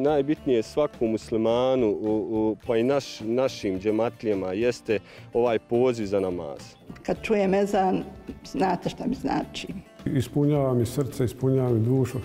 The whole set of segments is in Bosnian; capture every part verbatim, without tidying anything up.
najbitnije svakom muslimanu, u, u, pa i naš, našim džematlijama, jeste ovaj poziv za namaz. Kad čujem ezan, znate šta mi znači. Ispunjava mi srce, ispunjava mi dušu.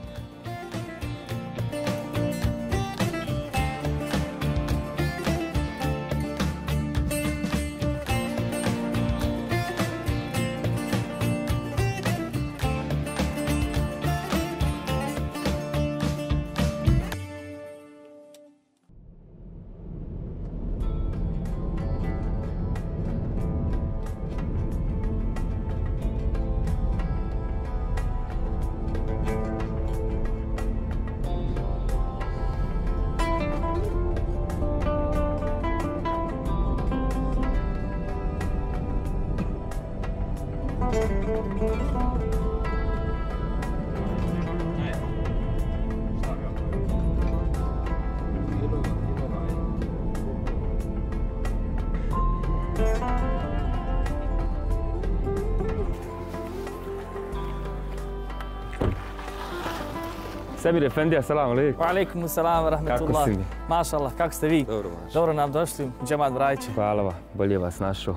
Semir Efendi, assalamu alaikum. Wa alaikum assalam wa rahmatullah. Kako si mi? Mašallah, kako ste vi? Dobro, mašallah. Dobro nam došli u džemat Brajići. Hvala vam, bolje vas našao.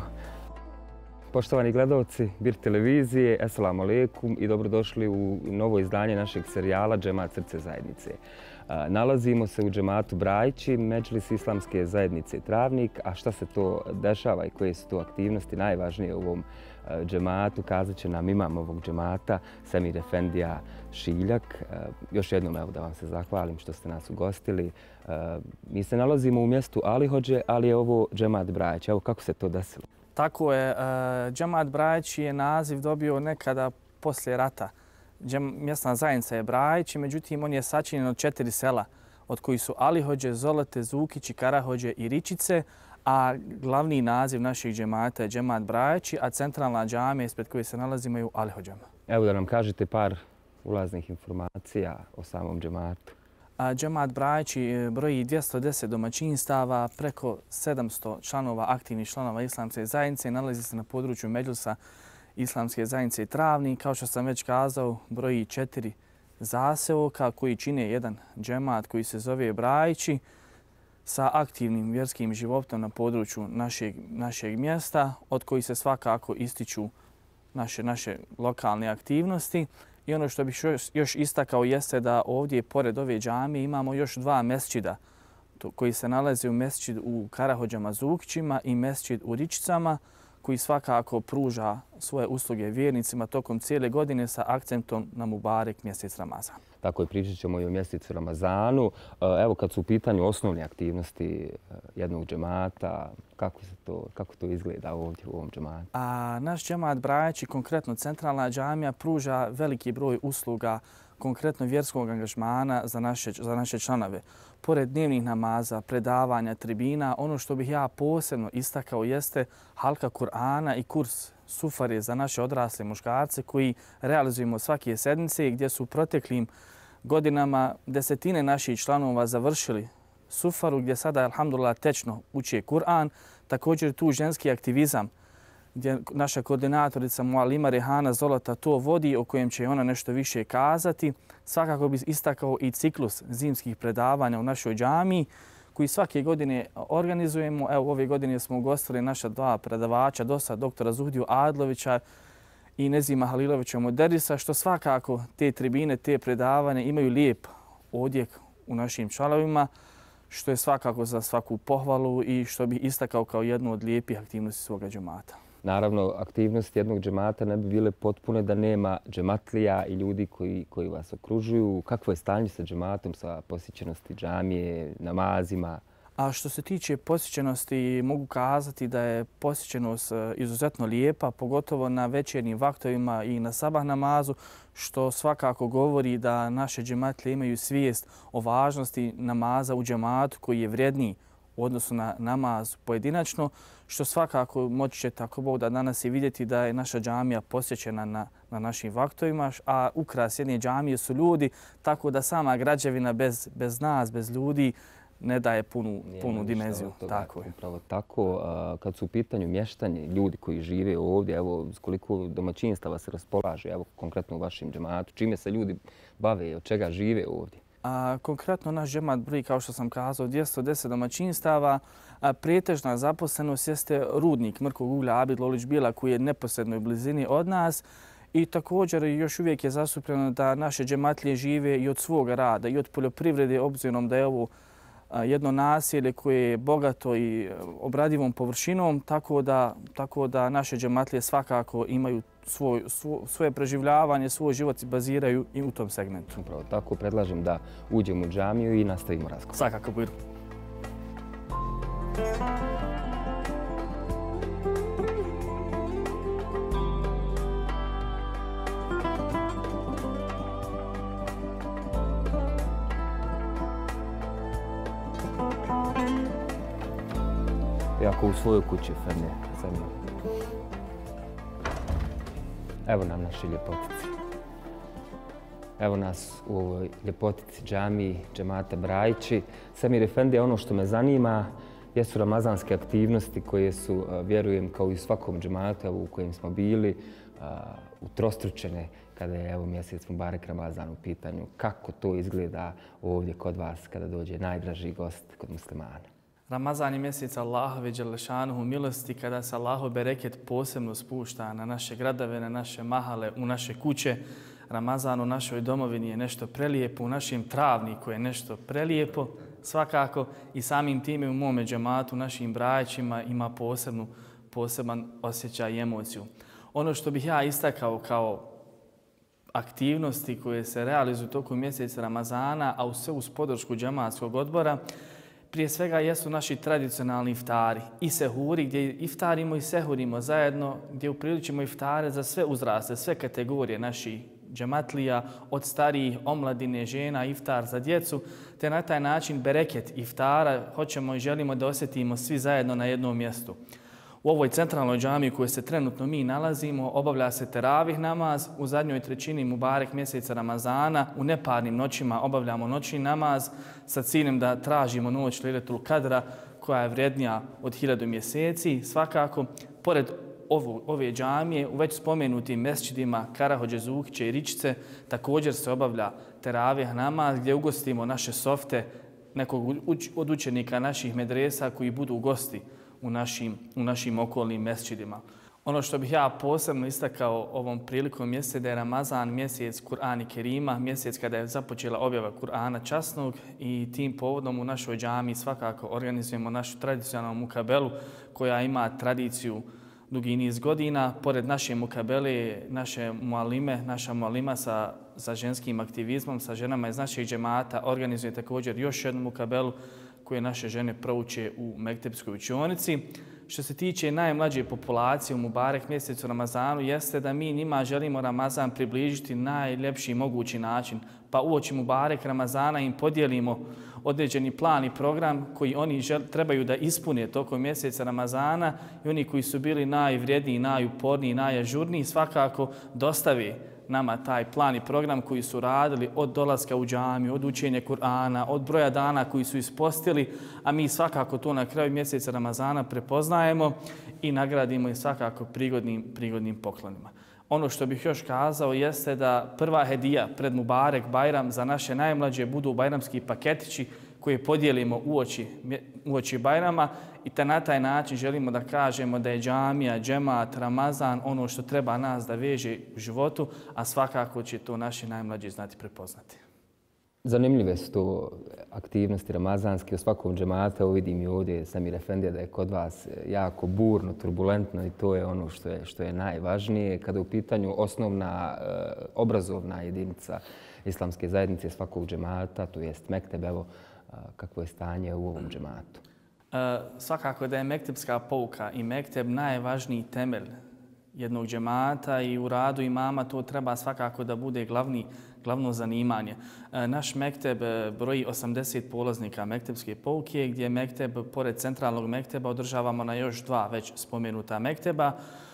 Poštovani gledalci Bir televizije, assalamu alaikum i dobrodošli u novo izdanje našeg serijala Džemat srce zajednice. Nalazimo se u džematu Brajići, Medžlis Islamske zajednice Travnik, a šta se to dešava i koje su to aktivnosti najvažnije u ovom džematu, kazat će nam imam ovog džemata, Semir Efendija Šiljak. Još jednom evo da vam se zahvalim što ste nas ugostili. Mi se nalazimo u mjestu Alihodže, ali je ovo džemat Brajić. Evo kako se to desilo? Tako je, džemat Brajić je naziv dobio nekada poslije rata. Mjesna zajednica je Brajić, međutim on je sačinjen od četiri sela, od kojih su Alihodže, Zolete, Zukići, Karahodže i Ričice, a glavni naziv naših džemata je džemat Brajići, a centralna džamija ispred koje se nalazimo je u Alihodžama. Evo da nam kažete par ulaznih informacija o samom džematu. Džemat Brajići broji dvjesto deset domaćinstava, preko sedamsto članova, aktivnih članova Islamske zajednice, nalazi se na području Medžlisa Islamske zajednice Travnik. Kao što sam već kazao, broji četiri zaseoka koji čine jedan džemat koji se zove Brajići sa aktivnim vjerskim životom na području našeg, našeg mjesta, od kojih se svakako ističu naše, naše lokalne aktivnosti. I ono što bih još, još istakao jeste da ovdje, pored ove džamije, imamo još dva mesčida koji se nalaze u mesčid u Karahodžama Zukićima i mesčid u Ričicama, koji svakako pruža svoje usluge vjernicima tokom cijele godine sa akcentom na Mubarek mjesec Ramazan. Tako je, pričat ćemo i o mjesecu Ramazanu. Evo kad su u pitanju osnovne aktivnosti jednog džemata, kako, se to, kako to izgleda ovdje u ovom džematu? A, naš džemat Brajići, konkretno centralna džamija, pruža veliki broj usluga, konkretno vjerskog angažmana za naše, za naše članove. Pored dnevnih namaza, predavanja, tribina, ono što bih ja posebno istakao jeste halka Kur'ana i kurs sufare za naše odrasle muškarce koji realizujemo svake sedmice, gdje su u proteklim godinama desetine naših članova završili sufaru, gdje sada, alhamdulillah, tečno uče Kur'an. Također tu ženski aktivizam gdje naša koordinatorica Mualima Rehana Zolota to vodi, o kojem će ona nešto više kazati. Svakako bi istakao i ciklus zimskih predavanja u našoj džamiji koji svake godine organizujemo. Evo, ove godine smo ugostili naša dva predavača, dosta doktora Zuhdiju Adlovića i Nezima Halilovića Moderisa, što svakako te tribine, te predavane imaju lijep odjek u našim članovima, što je svakako za svaku pohvalu i što bi istakao kao jednu od lijepih aktivnosti svoga džemata. Naravno, aktivnosti jednog džemata ne bi bile potpune da nema džematlija i ljudi koji, koji vas okružuju. Kakvo je stanje sa džematom, sa posjećenosti džamije, namazima? A što se tiče posjećenosti, mogu kazati da je posjećenost izuzetno lijepa, pogotovo na večernjim vaktovima i na sabah namazu, što svakako govori da naše džematlije imaju svijest o važnosti namaza u džematu koji je vrijedniji u odnosu na namaz pojedinačno, što svakako moći ćete ako Bog da danas i vidjeti da je naša džamija posjećena na, na našim vaktovima, a ukras jedne džamije su ljudi, tako da sama građevina bez, bez nas, bez ljudi, ne daje punu, punu dimenziju. Tako je. Upravo tako. Kad su u pitanju mještanje, ljudi koji žive ovdje, evo, s koliko domaćinstava se raspolaže, evo, konkretno u vašem džematu, čime se ljudi bave, od čega žive ovdje? A, konkretno naš džemat broji, kao što sam kazao, dvjesto deset domaćinstava. A, pretežna zaposlenost jeste rudnik mrkog uglja Abid Lolić Bijela koji je neposrednoj blizini od nas. I također još uvijek je zastupljeno da naše džematlije žive i od svoga rada i od poljoprivrede, obzirom da je ovo jedno naselje koje je bogato i obradivom površinom, tako da, tako da naše džematlije svakako imaju svoj, svo, svoje preživljavanje, svoj život i baziraju i u tom segmentu. Upravo tako, predlažem da uđemo u džamiju i nastavimo razgovor. Svakako budu. Jako u svojoj kući, Fende. Evo nam naši ljepotici. Evo nas u ovoj ljepotici džamiji, džemata Brajići. Samir Efendi, ono što me zanima jesu ramazanske aktivnosti koje su, vjerujem, kao i u svakom džematu u kojem smo bili, utrostručene kada je evo mjesec Mubarek Ramazan u pitanju. Kako to izgleda ovdje kod vas kada dođe najdraži gost kod muslimana? Ramazan je mjesec Allahove dželešanuhu milosti kada se Allahov bereket posebno spušta na naše gradove, na naše mahale, u naše kuće. Ramazan u našoj domovini je nešto prelijepo, u našem travniku je nešto prelijepo svakako i samim time u mome džematu, našim brajićima ima posebnu, poseban osjećaj i emociju. Ono što bih ja istakao kao aktivnosti koje se realizuju tokom mjeseca Ramazana, a sve uz podršku džematskog odbora, prije svega jesu naši tradicionalni iftari i sehuri gdje iftarimo i sehurimo zajedno, gdje upriličimo iftare za sve uzraste, sve kategorije naših džematlija, od starijih, omladine, žena, iftar za djecu, te na taj način bereket iftara hoćemo i želimo da osjetimo svi zajedno na jednom mjestu. U ovoj centralnoj džamiji u kojoj se trenutno mi nalazimo obavlja se teravih namaz. U zadnjoj trećini Mubarek mjeseca Ramazana u neparnim noćima obavljamo noćni namaz sa ciljem da tražimo noć Lejletul Kadra koja je vrijednija od hiljadu mjeseci. Svakako, pored ovu, ove džamije u već spomenutim mesčidima Karahođe, Zuhiće i Ričice također se obavlja teravih namaz gdje ugostimo naše softe nekog od učenika naših medresa koji budu gosti u našim, u našim okolnim mesčidima. Ono što bih ja posebno istakao ovom prilikom jeste da je Ramazan mjesec Kur'ana Kerima, mjesec kada je započela objava Kur'ana časnog i tim povodom u našoj džamiji svakako organizujemo našu tradicionalnu mukabelu koja ima tradiciju dugi niz godina. Pored naše mukabele, naše mualime, naša mualima sa, sa ženskim aktivizmom, sa ženama iz naših džemata organizuje također još jednu mukabelu koje naše žene prouče u mektepskoj učionici. Što se tiče najmlađe populacije u Mubarek mjesecu Ramazanu, jeste da mi njima želimo Ramazan približiti najljepši mogući način. Pa uoči Mubarek Ramazana im podijelimo određeni plan i program koji oni žel, trebaju da ispune tokom mjeseca Ramazana i oni koji su bili najvrijedniji, najuporniji, najažurniji svakako dostave nama taj plan i program koji su radili od dolaska u džamiju, od učenja Kur'ana, od broja dana koji su ispostili, a mi svakako to na kraju mjeseca Ramazana prepoznajemo i nagradimo ih svakako prigodnim, prigodnim poklonima. Ono što bih još kazao jeste da prva hedija pred Mubarek Bajram za naše najmlađe budu bajramski paketići koje podijelimo uoči, uoči Bajrama i te na taj način želimo da kažemo da je džamija, džemat, Ramazan ono što treba nas da veže u životu, a svakako će to naši najmlađi znati prepoznati. Zanimljive su to aktivnosti ramazanske u svakom džematu. Evo vidim i ovdje Samir Efendija da je kod vas jako burno, turbulentno i to je ono što je, što je najvažnije. Kada je u pitanju osnovna eh, obrazovna jedinica islamske zajednice svakog džemata, to jest mekteb, evo eh, kakvo je stanje u ovom džematu? E, svakako da je mektebska pouka i mekteb najvažniji temelj jednog džemata i u radu imama to treba svakako da bude glavni, glavno zanimanje. E, naš mekteb broji osamdeset polaznika mektebske pouke gdje mekteb, pored centralnog mekteba, održavamo na još dva već spomenuta mekteba.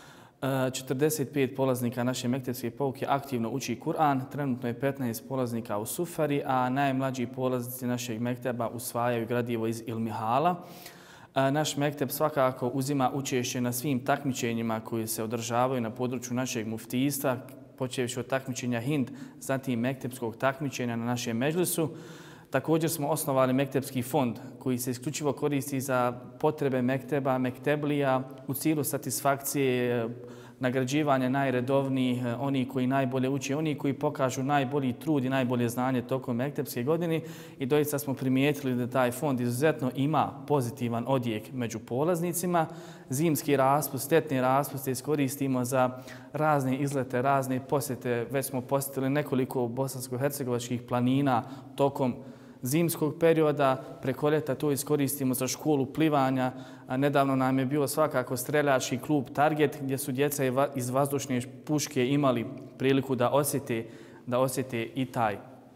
E, četrdeset pet polaznika naše mektebske pouke aktivno uči Kur'an, trenutno je petnaest polaznika u Sufari, a najmlađi polaznici našeg mekteba usvajaju gradivo iz Ilmihala. Naš mekteb svakako uzima učešće na svim takmičenjima koji se održavaju na području našeg muftijstva, počevši od takmičenja Hind, zatim mektepskog takmičenja na našem medžlisu. Također smo osnovali Mektepski fond koji se isključivo koristi za potrebe mekteba, mekteblija u cilju satisfakcije, nagrađivanja najredovnijih, oni koji najbolje uče, oni koji pokažu najbolji trud i najbolje znanje tokom mektepske godine. I doista smo primijetili da taj fond izuzetno ima pozitivan odjek među polaznicima. Zimski raspust, ljetni raspuste iskoristimo za razne izlete, razne posjete. Već smo posjetili nekoliko bosansko-hercegovačkih planina tokom zimskog perioda, preko ljeta to iskoristimo za školu plivanja. Nedavno nam je bio svakako streljački klub Target gdje su djeca iz vazdušne puške imali priliku da osjete, da osjete i taj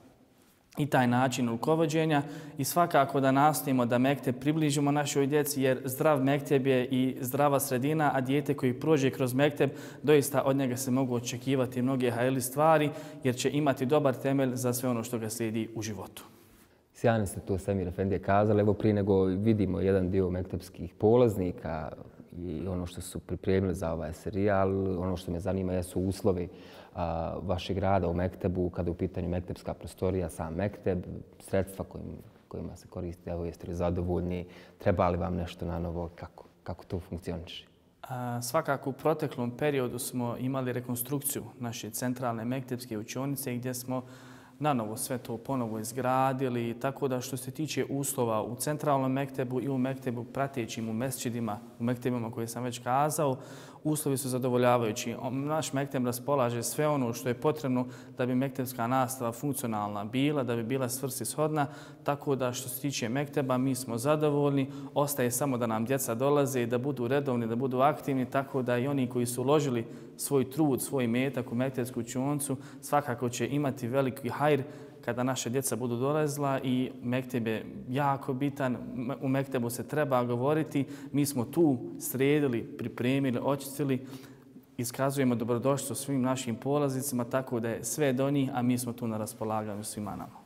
i taj način rukovođenja i svakako da nastojimo da mekteb približimo našoj djeci jer zdrav mekteb je i zdrava sredina, a dijete koji prođe kroz mekteb doista od njega se mogu očekivati mnoge hajeli stvari jer će imati dobar temelj za sve ono što ga slijedi u životu. Sjajno ste to Semir Efendije kazali. Evo prije nego vidimo jedan dio mektepskih polaznika i ono što su pripremili za ovaj serijal, ono što me zanima jesu uslovi a, vašeg rada u mektebu, kada je u pitanju mektepska prostorija, sam mekteb, sredstva kojim, kojima se koriste, evo jeste li zadovoljni, treba li vam nešto na novo, kako, kako to funkcioniše? A, svakako u proteklom periodu smo imali rekonstrukciju naše centralne mektepske učionice gdje smo na novo sve to ponovo izgradili, tako da što se tiče uslova u centralnom mektebu i u mektebu pratećim u mesčidima, u mektebima koje sam već kazao, uslovi su zadovoljavajući. Naš mekteb raspolaže sve ono što je potrebno da bi mektebska nastava funkcionalna bila, da bi bila svrsishodna, tako da što se tiče mekteba mi smo zadovoljni, ostaje samo da nam djeca dolaze i da budu redovni, da budu aktivni, tako da i oni koji su uložili svoj trud, svoj metak u mektebsku učioncu svakako će imati veliki hajr kada naše djeca budu dolazila i mekteb je jako bitan, u mektebu se treba govoriti. Mi smo tu sredili, pripremili, očistili, iskazujemo dobrodošlicu svim našim polaznicima, tako da je sve do njih, a mi smo tu na raspolaganju svima nama.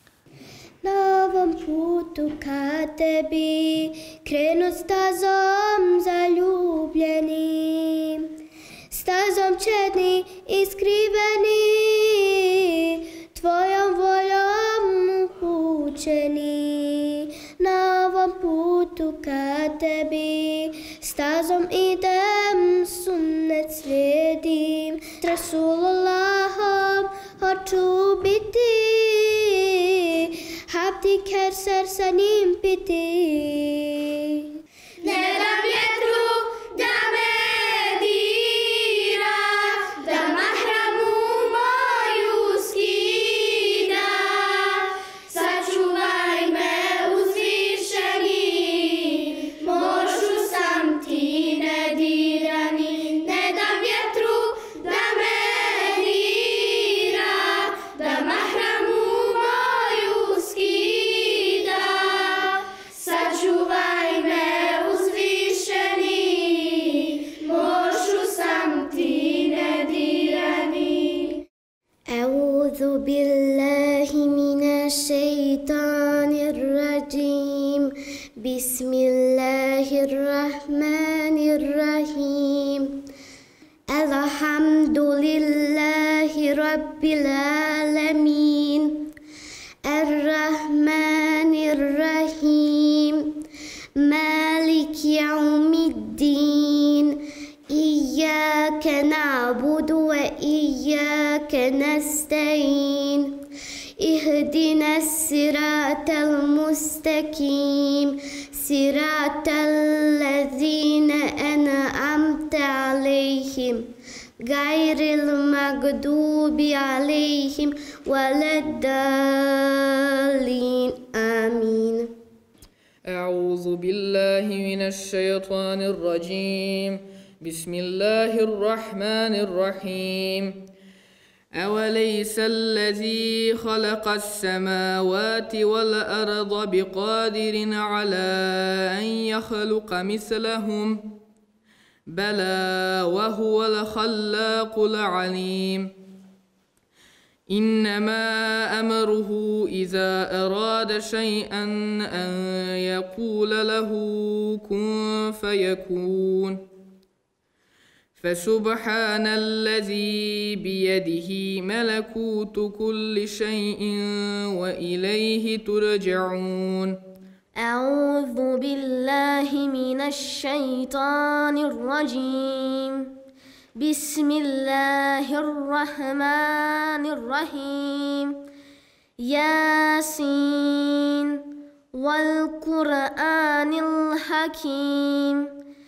Na ovom putu ka tebi krenu stazom zaljubljenim, stazom čedni i skriveni, tvojom voljom upućeni. Na ovom putu ka tebi stazom idem, sunnet slijedim, s Rasulullahom hoću biti, habdi kerser sa njim piti. Ne dam vjetru da me dira, da mahramu moju skida, sačuvaj me uzvišeni, mošu sam ti nedirani. Ne dam vjetru da me dira, da mahramu moju skida, sačuvaj me uzvišeni, mošu sam ti nedirani. A'udhu billahi minash shaitanir rajim. Bismillahirrahmanirrahim. Alhamdulillahi rabbil alamin. Ar-Rahmanir-Rahim. Malik yawmiddin. Iyyaka na'budu wa iyyaka nasta'in. اهدنا الصراط المستقيم صراط الذين أنعمت عليهم غير المغضوب عليهم ولا الضالين آمين. أعوذ بالله من الشيطان الرجيم. بسم الله الرحمن الرحيم. أوليس الذي خلق السماوات والأرض بقادر على أن يخلق مثلهم بلى وهو الخلاق العليم. إنما أمره إذا أراد شيئا أن يقول له كن فيكون. فسبحان الذي بيده ملكوت كل شيء وإليه ترجعون أعوذ بالله من الشيطان الرجيم بسم الله الرحمن الرحيم ياسين والقرآن الحكيم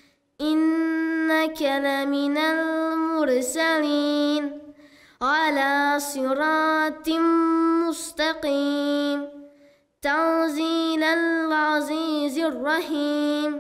إنك لمن المرسلين على صراط مستقيم تنزيل العزيز الرحيم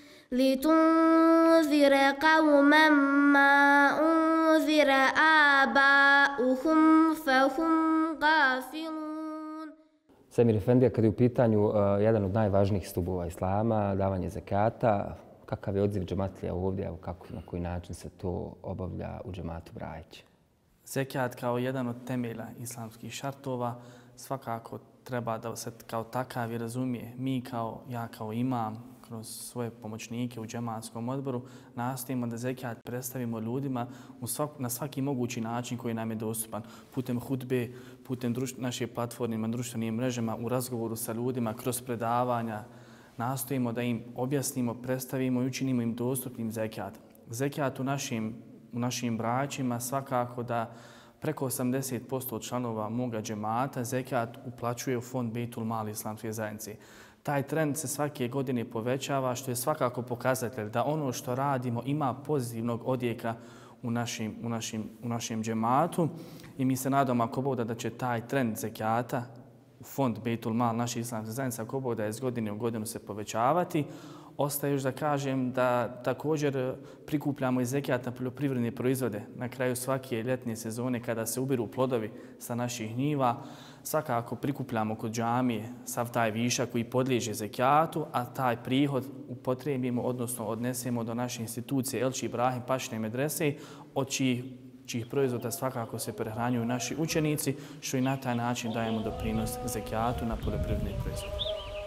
لتنذر قوما ما أنذر آباؤهم فهم غافلون. Semir Efendija, kad je u pitanju uh, jedan od najvažnijih stubova islama, davanje zekata, kakav je odziv džematlija ovdje, kako, na koji način se to obavlja u džematu Brajić? Zekat kao jedan od temelja islamskih šartova svakako treba da se kao takav i razumije. Mi kao, ja kao imam, kroz svoje pomoćnike u džematskom odboru, nastojimo da zekat predstavimo ljudima u svak, na svaki mogući način koji nam je dostupan. Putem hudbe, putem društv, naše platforme, na društvenim mrežama, u razgovoru sa ljudima, kroz predavanja. Nastojimo da im objasnimo, predstavimo i učinimo im dostupnim zekat. Zekat u našim, u našim braćima svakako da preko osamdeset posto od članova moga džemata zekat uplaćuje u fond Bejtul Mal islamske zajednice. Taj trend se svake godine povećava, što je svakako pokazatelj da ono što radimo ima pozitivnog odjeka u našim, u našim, u našem džematu. I mi se nadamo, ako Bog da, da će taj trend zekata u fond Bejtul Mal naše islamske zajednice, ako Bog da je iz godine u godinu se povećavati. Ostaje još da kažem da također prikupljamo i zekat na poljoprivredne proizvode. Na kraju svake ljetne sezone kada se ubiru plodovi sa naših njiva, svakako prikupljamo kod džamije sav taj višak koji podliježe zekatu, a taj prihod upotrijebimo, odnosno odnesemo do naše institucije Elči Ibrahim Pašine medrese, od čijih, čijih proizvoda svakako se prehranjuju naši učenici, što i na taj način dajemo doprinos zekatu na poljoprivredne proizvode.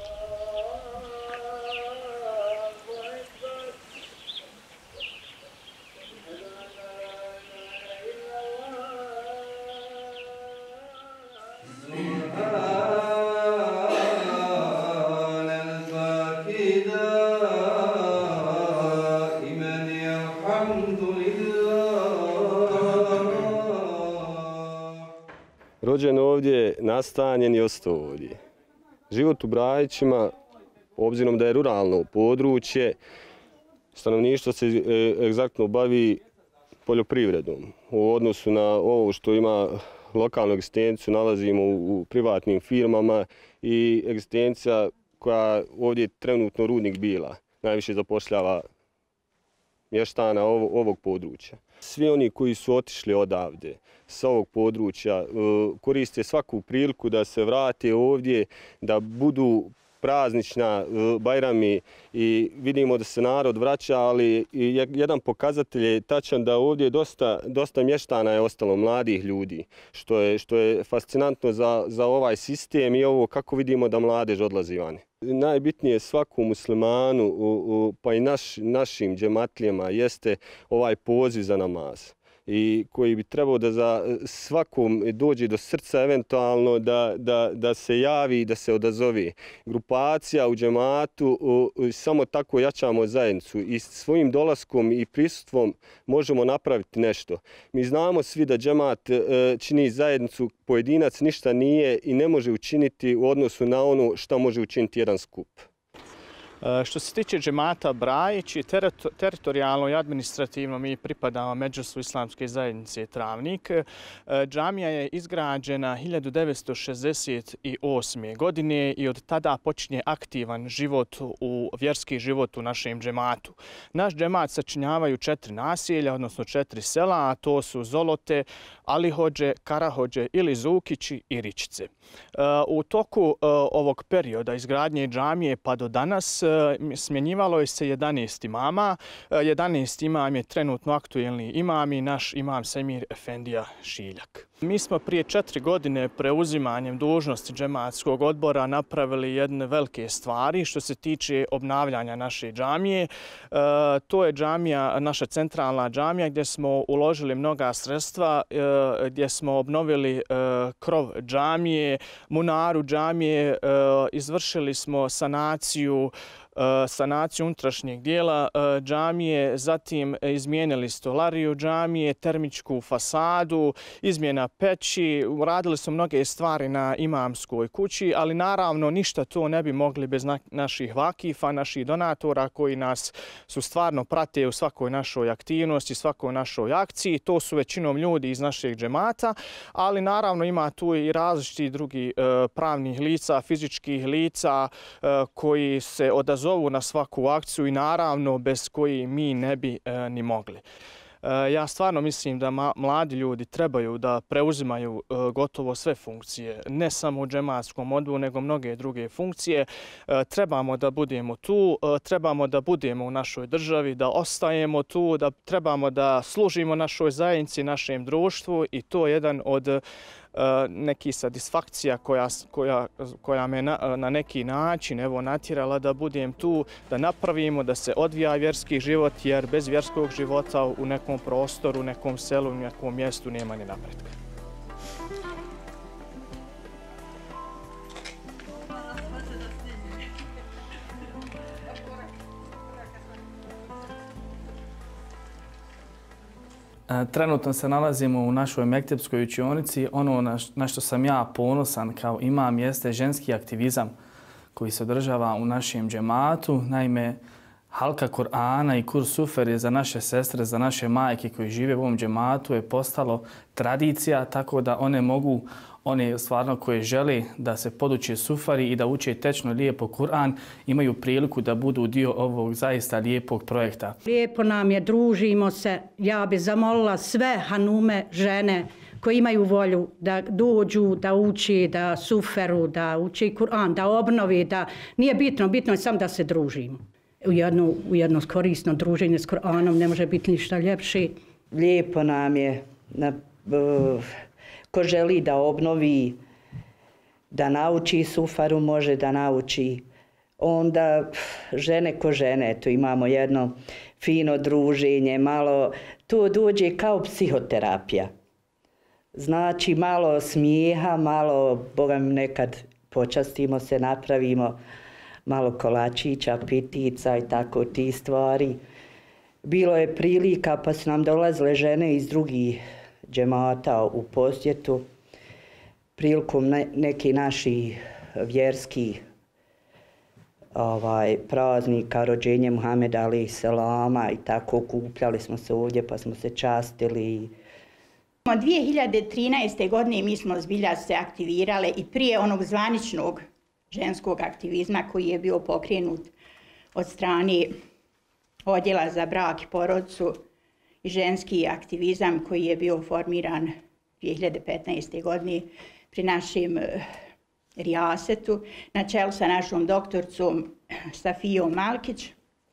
Rođen ovdje, nastanjen i ostao ovdje. Život u Brajićima, obzirom da je ruralno područje, stanovništvo se egzaktno bavi poljoprivredom. U odnosu na ovo što ima lokalnu egzistenciju nalazimo u privatnim firmama i egzistencija koja ovdje je trenutno Rudnik Bila najviše zapošljava mještana ovog područja. Svi oni koji su otišli odavde sa ovog područja koriste svaku priliku da se vrate ovdje, da budu praznična, bajrami i vidimo da se narod vraća, ali jedan pokazatelj je tačan da ovdje dosta, dosta mještana je ostalo, mladih ljudi, što je, što je fascinantno za, za ovaj sistem i ovo kako vidimo da mladež odlazi vani. Najbitnije svakom muslimanu, pa i naš, našim džematlijama, jeste ovaj poziv za namaz. I koji bi trebao da za svakom dođe do srca eventualno da, da, da se javi i da se odazove. Grupacija u džematu, samo tako jačamo zajednicu i svojim dolaskom i prisustvom možemo napraviti nešto. Mi znamo svi da džemat čini zajednicu, pojedinac ništa nije i ne može učiniti u odnosu na ono što može učiniti jedan skup. Što se tiče džemata Brajić, teritorijalno i administrativno mi pripadamo Medžlisu islamske zajednice Travnik. Džamija je izgrađena hiljadu devetsto šezdeset osme. godine i od tada počinje aktivan život u vjerski život u našem džematu. Naš džemat sačinjavaju četiri naselja, odnosno četiri sela, a to su Zolote, Alihođe, Karahođe ili Zukići i Ričice. U toku ovog perioda izgradnje džamije pa do danas smjenjivalo je se jedanaest imama. jedanaest imam je trenutno aktuelni imam i naš imam Semir Efendija Šiljak. Mi smo prije četiri godine preuzimanjem dužnosti džematskog odbora napravili jedne velike stvari što se tiče obnavljanja naše džamije. E, to je džamija, naša centralna džamija gdje smo uložili mnoga sredstva, e, gdje smo obnovili e, krov džamije, munaru džamije, e, izvršili smo sanaciju sanaciju unutrašnjeg dijela džamije, zatim izmijenili stolariju džamije, termičku fasadu, izmjena peći, uradili su mnoge stvari na imamskoj kući, ali naravno ništa to ne bi mogli bez na, naših vakifa, naših donatora koji nas su stvarno prate u svakoj našoj aktivnosti, svakoj našoj akciji. To su većinom ljudi iz našeg džemata, ali naravno ima tu i različiti drugi e, pravnih lica, fizičkih lica e, koji se odazovu na svaku akciju i naravno bez koji mi ne bi e, ni mogli. E, ja stvarno mislim da ma, mladi ljudi trebaju da preuzimaju e, gotovo sve funkcije, ne samo u džematskom odboru, nego mnoge druge funkcije. E, trebamo da budemo tu, e, trebamo da budemo u našoj državi, da ostajemo tu, da trebamo da služimo našoj zajednici, našem društvu i to je jedan od neki satisfakcija koja, koja, koja me na, na neki način evo, natjerala da budem tu, da napravimo, da se odvija vjerski život, jer bez vjerskog života u nekom prostoru, u nekom selu, u nekom mjestu nema ni napretka. Trenutno se nalazimo u našoj mektepskoj učionici. Ono na, na što sam ja ponosan kao imam jeste ženski aktivizam koji se održava u našem džematu. Naime, halka Kur'ana i kurs sufere za naše sestre, za naše majke koji žive u ovom džematu je postalo tradicija, tako da one mogu, one stvarno koje žele da se poduče sufari i da uče tečno lijepo Kur'an, imaju priliku da budu dio ovog zaista lijepog projekta. Lijepo nam je, družimo se. Ja bi zamolila sve hanume, žene koji imaju volju da dođu, da uči, da suferu, da uči Kur'an, da obnovi, da nije bitno, bitno je samo da se družimo. U jedno, u jedno korisno druženje s Kur'anom ne može biti ništa ljepše. Lijepo nam je, na, uh, ko želi da obnovi, da nauči sufaru, može da nauči. Onda žene ko žene, tu imamo jedno fino druženje, malo, to dođe kao psihoterapija. Znači malo smijeha, malo, Boga mi nekad počastimo se, napravimo malo kolačića, pitica i tako ti stvari. Bilo je prilika pa su nam dolazile žene iz drugih džemata u posjetu prilikom ne, neki naši vjerskih ovaj, praznika, rođenje Muhameda alejhi selama i tako okupljali smo se ovdje pa smo se častili. dvije hiljade trinaeste. godine mi smo zbilja se aktivirale i prije onog zvaničnog ženskog aktivizma koji je bio pokrenut od strane Odjela za brak i porodcu i ženski aktivizam koji je bio formiran dvije hiljade petnaeste. godine pri našem rijasetu na čelu sa našom doktorcom Safijom Malkić.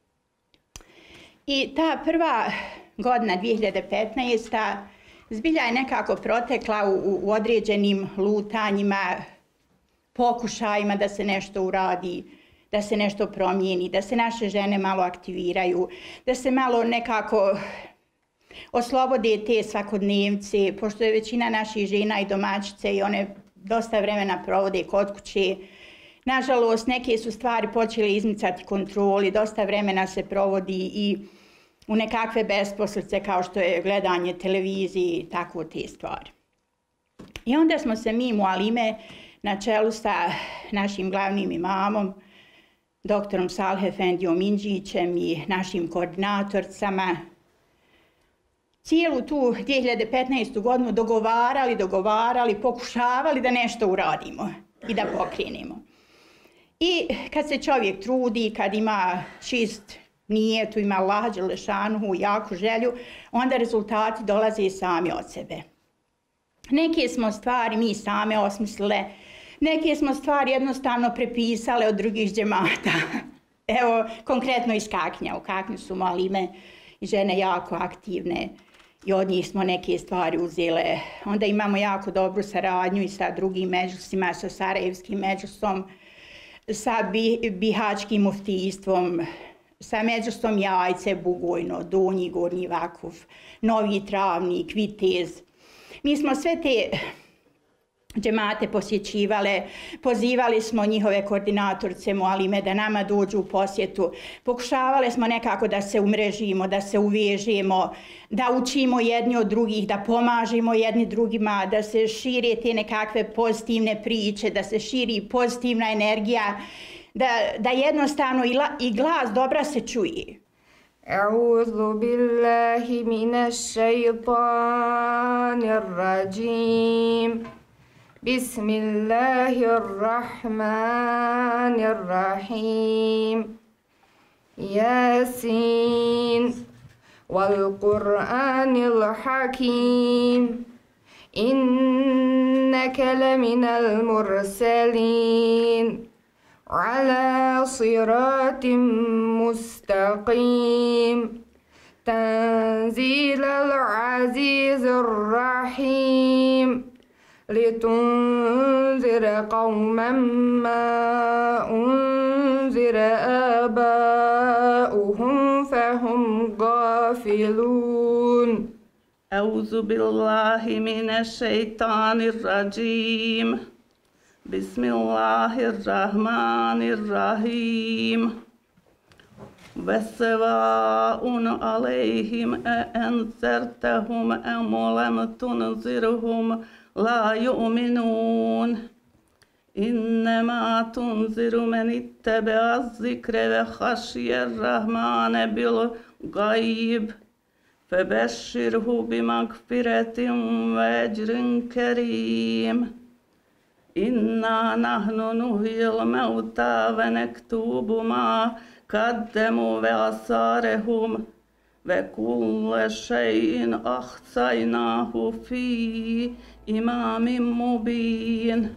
I ta prva godina dvije hiljade petnaesta. zbilja je nekako protekla u, u određenim lutanjima, pokušajima da se nešto uradi, da se nešto promijeni, da se naše žene malo aktiviraju, da se malo nekako oslobode te svakodnevnice, pošto je većina naših žena i domaćice i one dosta vremena provode kod kuće. Nažalost, neke su stvari počele izmicati kontroli, dosta vremena se provodi i u nekakve besposlice kao što je gledanje televizije i tako te stvari. I onda smo se mi mualime na čelu sa našim glavnim imamom, doktorom Salih Efendijom Indžićem i našim koordinatorcama, cijelu tu dvije hiljade petnaestu. godinu dogovarali, dogovarali, pokušavali da nešto uradimo i da pokrenemo. I kad se čovjek trudi, kad ima čist nijetu, ima Allaha dželešanuhu, jaku želju, onda rezultati dolaze sami od sebe. Neke smo stvari mi same osmislile, neke smo stvari jednostavno prepisale od drugih džemata. Evo, konkretno iz Kaknja. U Kaknju su malime i žene jako aktivne i od njih smo neke stvari uzele. Onda imamo jako dobru saradnju i sa drugim međusima, sa Sarajevskim međusom, sa Bihaćkim muftijstvom, sa međusom Jajce, Bugojno, Donji, Gornji Vakuf, Novi Travnik, Vitez. Mi smo sve te džemate posjećivale, pozivali smo njihove koordinatorice mualime da nama dođu u posjetu. Pokušavali smo nekako da se umrežimo, da se uvežemo, da učimo jedni od drugih, da pomažemo jedni drugima, da se šire te nekakve pozitivne priče, da se širi pozitivna energija, da, da jednostavno i, la, i glas dobra se čuje. أعوذ بالله من الشيطان الرجيم بسم الله الرحمن الرحيم ياسين والقرآن الحكيم إنك لمن المرسلين على صراط مستقيم تنزيل العزيز الرحيم لتنذر قوما ما أنذر آباؤهم فهم غافلون أعوذ بالله من الشيطان الرجيم بسم الله الرحمن الرحيم وسواء عليهم أأنذرتهم أم لم تنذرهم لا يؤمنون إنما تنذر من اتبع الذكر وخشي الرحمن بالغيب فبشره بمغفرة وأجر كريم إنا نحن نحيي الموتى ونكتب ما قدموا وآثارهم وكل شيء أحصيناه في إمام مبين.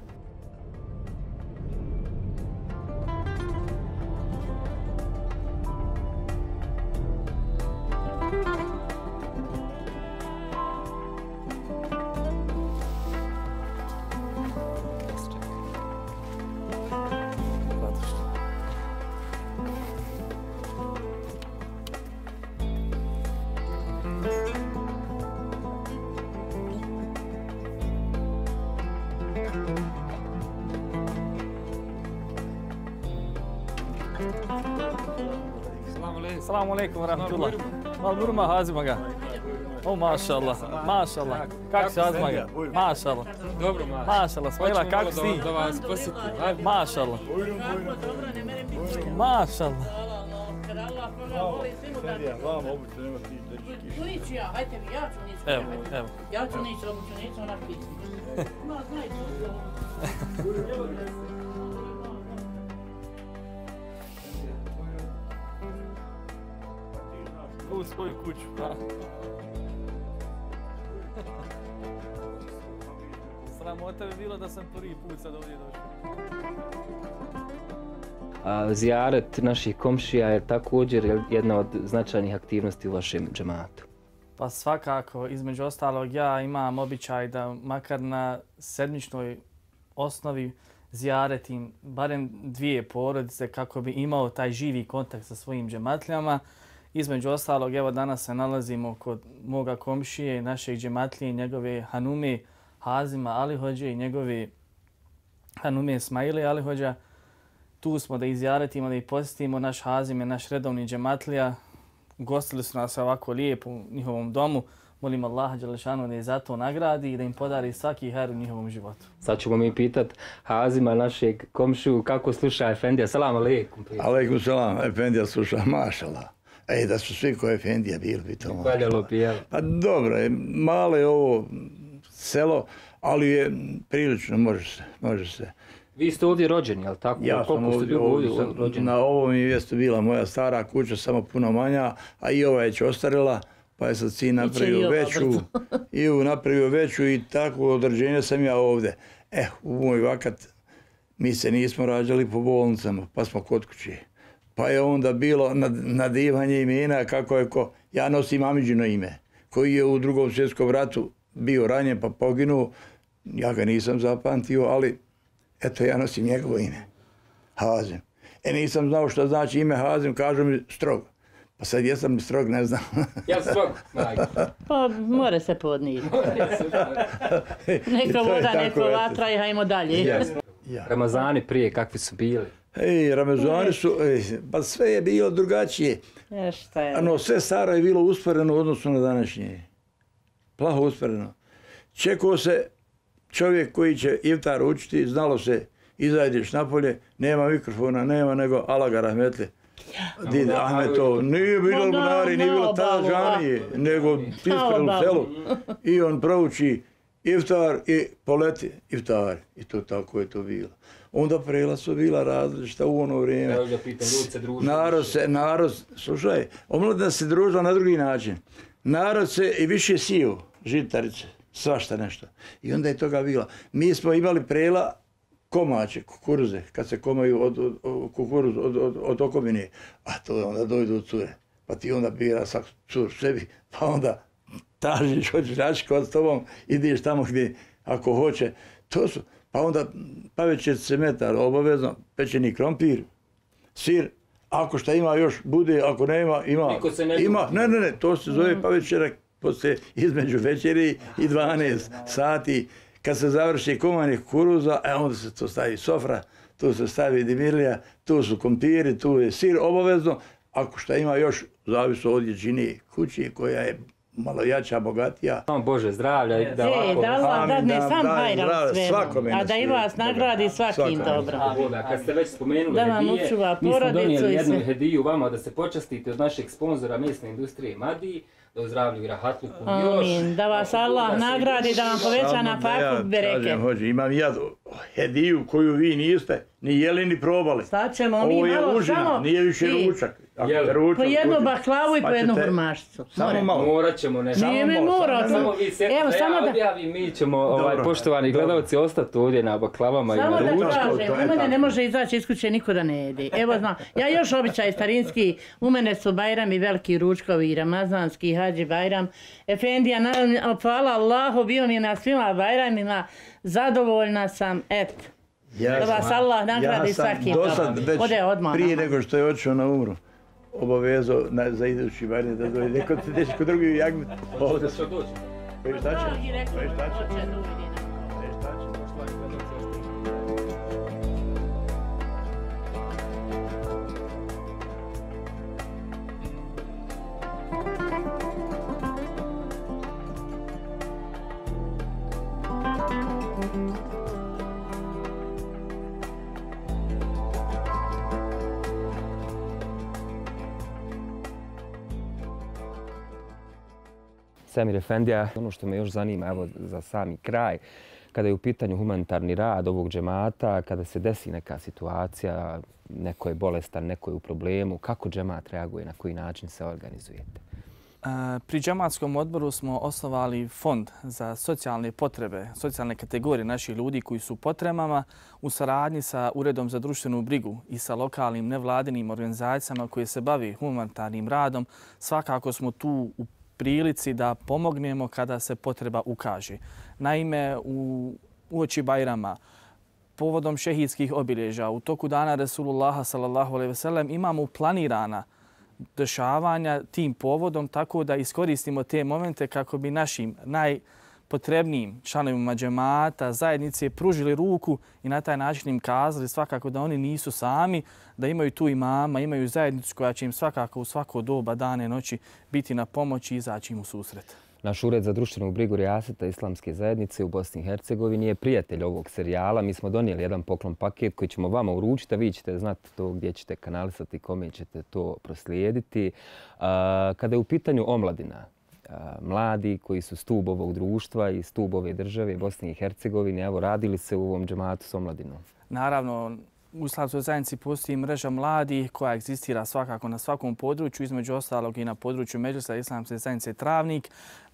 Assalamu alaikum wa rahmatullah. Mal burma hazmaga. O mašallah, mašallah. Kako se hazmaga? Mašallah. Dobro, mašallah. Mašallah, Smajla, kako si ti? Da vas posjetim. Mašallah. Mašallah. Evo, evo. Ja ću nići, obuću neću ona pisma. Ma, znaj to. U svoju kuću. Sramota bi bilo da sam prvi put sad ovdje došao. Zijaret naših komšija je također jedna od značajnih aktivnosti u vašem džematu. Pa svakako, između ostalog, ja imam običaj da makar na sedmičnoj osnovi zijaretim barem dvije porodice kako bi imao taj živi kontakt sa svojim džematlijama. Između ostalog, evo danas se nalazimo kod moga komšije, našeg džematlije, njegove hanume Hazima Alihođe i njegove hanume Ismaile Alihođa. Tu smo da izjaretimo, da ih posjetimo. Naš Hazim je naš redovni džematlija. Ugostili su nas ovako lijepo u njihovom domu. Molim Allaha Đelešanu da je za to nagradi i da im podari svaki her u njihovom životu. Sad ćemo mi pitat Hazima, našeg komšiju, kako sluša Efendija. Salam alaikum. Alaikum salam, Efendija sluša, mašallah. Ej, da su svi ko Efendija bili bi to. Valjalo pijelo. Pa dobro je, malo je ovo selo, ali je prilično, može se, može se. Vi ste ovdje rođeni, jel tako? Ja sam ovdje, ovdje sam, na ovom mjestu bila moja stara kuća, samo puno manja, a i ova je ostarila, pa je sad sin napravio veću, i ovu napravio veću i tako određenje sam ja ovdje. Eh, u moj vakat mi se nismo rađali po bolnicama, pa smo kod kuće. pa je onda bilo nadivanje imena kako je ko... Ja nosim Amidžino ime, koji je u drugom svjetskom ratu bio ranjen pa poginuo. Ja ga nisam zapamtio, ali eto ja nosim njegovo ime. Hazim. E nisam znao što znači ime Hazim, kažu mi strog. Pa sad jesam li strog, ne znam. Ja strog, majko. Pa more se podnijeti. Neka voda, neka vatra i hajmo dalje. Ramazani prije kakvi su bili? Ej, Ramazani su, ej, pa sve je bilo drugačije. E, šta je? Ano, sve staro je bilo usporeno u odnosu na današnje. Plaho usporeno. Čekao se čovjek koji će iftar učiti, znalo se, izađeš napolje, nema mikrofona, nema nego Allah ga rahmetli. Dide Ahmetov, nije bilo bunari, nije bilo tada džamije, nego ispred u selu. I on prouči iftar i poleti iftar. I to tako je to bilo. Onda prela su bila različita u ono vrijeme. Evo da pitam, ljudi se družili. Narod se, narod, slušaj, omladina se družila na drugi način. Narod se i više siju, žitarice, svašta nešto. I onda je toga bilo. Mi smo imali prela komače, kukuruze, kad se komaju od, od, od kukuruz, od, od, od okomine, a to onda dojdu od cure. Pa ti onda bira sak cur sebi, pa onda tražiš, hoćeš naći kod s tobom, ideš tamo gdje, ako hoće. To su, pa onda pavećice metar, obavezno, pečeni krompir, sir, ako šta ima još bude, ako nema, ima. Niko se ne ima, ne, ne, ne, to se zove pavećerak, poslije između večeri i dvanaest sati. Kad se završi komanje kukuruza, e onda se to stavi sofra, tu se stavi dimirlija, tu su kompiri, tu je sir obavezno. Ako šta ima još, zavisno od jačine kuće koja je malo jača, bogatija. Samo Bože zdravlja i da ovako... E, da Allah dadne sam hajram svemu, a da i vas nagradi svakim dobro. Kad ste već spomenuli da vam hedije, učuva mi smo porodicu donijeli i jednu sve. hediju vama da se počastite od našeg sponzora mesne industrije Madi, da uzdravlju i rahatluku još. Amin, da vas Allah nagradi, da vam poveća na faku bereke. Imam ja hediju koju vi niste ni jeli ni probali. Sad ćemo mi Ovo je malo užina, samo... nije više ručak. Po jednu baklavu i po jednu hurmašicu. Samo malo. Morat ćemo nešto. Nije mi mora. Samo vi sjetite, Evo, samo ja da... odjavim, mi ćemo, ovaj, poštovani gledalci, ostati ovdje na baklavama i na ručku. ručku. Samo da kažem, u mene ne može izaći iz kuće niko da ne jede. Evo znam, ja još običaj starinski, u mene su Bajram i veliki ručkovi i Ramazanski, Hadži Bajram. Efendija, hvala Allahu, bio mi na svima Bajramima, zadovoljna sam, et. Da vas Allah nagradi svakim. Ja sam dosad već prije nego što je otišao na umru obavezao za idući Bajram da dođe neko teško drugi jagmet. Ovdje su. Pa šta će? Pa šta će? Semir Efendija, ono što me još zanima, evo za sami kraj, kada je u pitanju humanitarni rad ovog džemata, kada se desi neka situacija, neko je bolestan, neko je u problemu, kako džemat reaguje, na koji način se organizujete? Pri džematskom odboru smo osnovali fond za socijalne potrebe, socijalne kategorije naših ljudi koji su u potrebama u saradnji sa Uredom za društvenu brigu i sa lokalnim nevladinim organizacijama koje se bavi humanitarnim radom. Svakako smo tu u prilici da pomognemo kada se potreba ukaže. Naime, u uoči Bajrama, povodom šehidskih obilježja, u toku dana Resulullaha sallallahu alejhi ve sellem imamo planirana dešavanja tim povodom, tako da iskoristimo te momente kako bi našim najpotrebnijim članovima džemata, zajednice, pružili ruku i na taj način im kazali svakako da oni nisu sami, da imaju tu imama, imaju zajednicu koja će im svakako u svako doba, dane, noći biti na pomoć i izaći im u susret. Naš ured za društvenu brigu Rijaseta Islamske zajednice u Bosni i Hercegovini je prijatelj ovog serijala. Mi smo donijeli jedan poklon paket koji ćemo vama uručiti, a vi ćete znati to gdje ćete kanalisati, kome ćete to proslijediti. Kada je u pitanju omladina, mladi koji su stub ovog društva i stub ove države Bosne i Hercegovine, evo radili se u ovom džematu s omladinom? Naravno, u Islamskoj zajednici postoji mreža mladih koja egzistira svakako na svakom području, između ostalog i na području Medžlisa Islamske zajednice Travnik.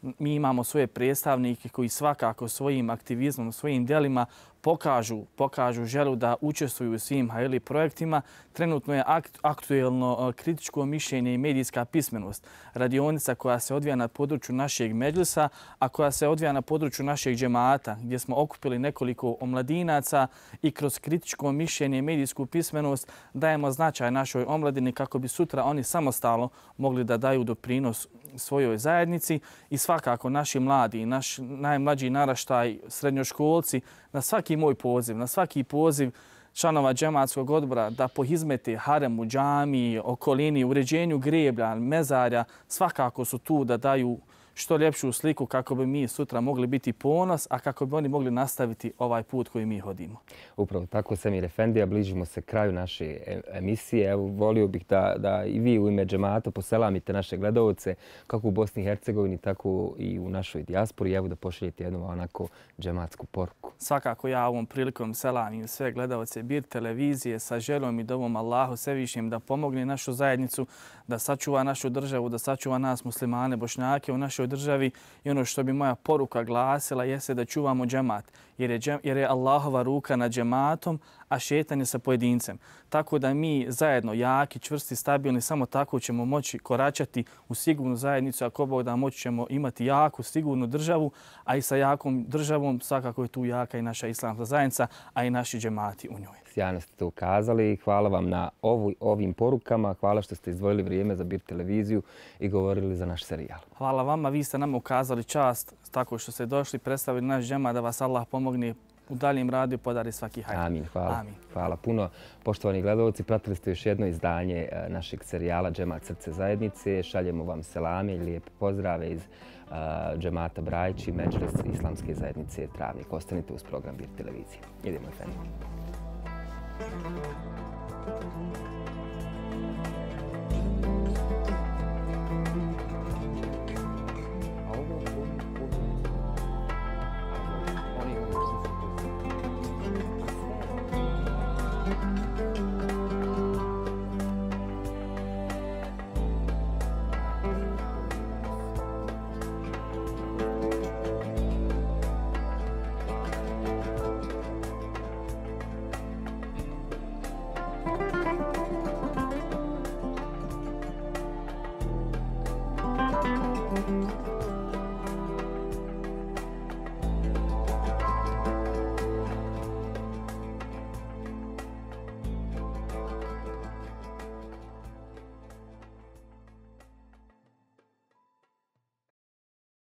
mi imamo svoje predstavnike koji svakako svojim aktivizmom, svojim djelima pokažu, pokažu želu da učestvuju u svim hajli projektima. Trenutno je akt, aktuelno kritičko mišljenje i medijska pismenost. Radionica koja se odvija na području našeg medžlisa, a koja se odvija na području našeg džemata, gdje smo okupili nekoliko omladinaca i kroz kritičko mišljenje i medijsku pismenost dajemo značaj našoj omladini kako bi sutra oni samostalno mogli da daju doprinos svojoj zajednici i svakako naši mladi, naš najmlađi naraštaj, srednjoškolci, na svaki moj poziv, na svaki poziv članova džematskog odbora da pohizmete haremu, džamiji, okolini, uređenju greblja, mezarja, svakako su tu da daju što ljepšu sliku kako bi mi sutra mogli biti ponos, a kako bi oni mogli nastaviti ovaj put koji mi hodimo. Upravo tako, Semir Efendija, bližimo se kraju naše emisije. Evo, volio bih da, da i vi u ime džemata poselamite naše gledalce, kako u Bosni i Hercegovini, tako i u našoj dijaspori. Evo da pošaljete jednu onako džematsku poruku. Svakako ja ovom prilikom selamim sve gledalce Bir televizije sa željom i dovom Allahu Svevišnjem da pomogne našu zajednicu, da sačuva našu državu, da sačuva nas muslimane, bošnjake u našoj državi. I ono što bi moja poruka glasila jeste da čuvamo džemat, jer je, džem, jer je Allahova ruka nad džematom, a šetan je sa pojedincem. Tako da mi zajedno jaki, čvrsti, stabilni, samo tako ćemo moći koračati u sigurnu zajednicu, ako Bog da moći ćemo imati jaku, sigurnu državu, a i sa jakom državom svakako je tu jaka i naša islamska zajednica, a i naši džemati u njoj. Sjajno ste to ukazali. Hvala vam na ovu, ovim porukama. Hvala što ste izdvojili vrijeme za Bir televiziju i govorili za naš serijal. Hvala vama. Vi ste nam ukazali čast tako što ste došli, predstavili naš džemat, da vas Allah pomogne u daljem radu i podari svaki hajr. Amin. Hvala. Amin. Hvala puno. Poštovani gledalci, pratili ste još jedno izdanje našeg serijala Džemat Srce zajednice. Šaljemo vam selame i lijepe pozdrave iz uh, džemata Brajići, Medžlis Islamske zajednice Travnik. Ostanite uz program Bir televizije. Idemo, Efendim.